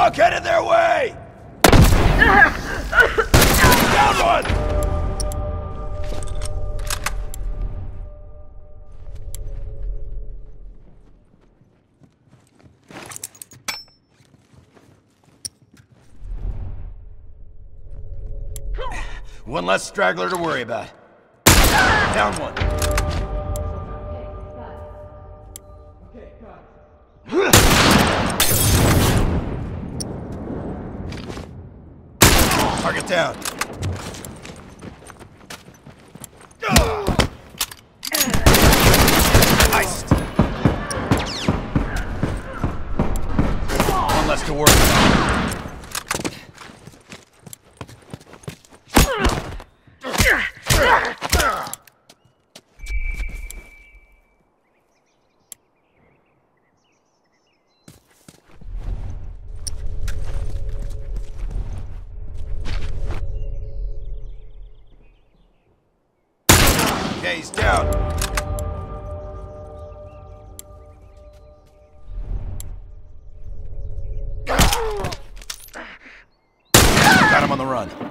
Talk headed their way! Down one! One less straggler to worry about. Down one. Target down. Iced. One less to worry about. Okay, he's down. Got him on the run.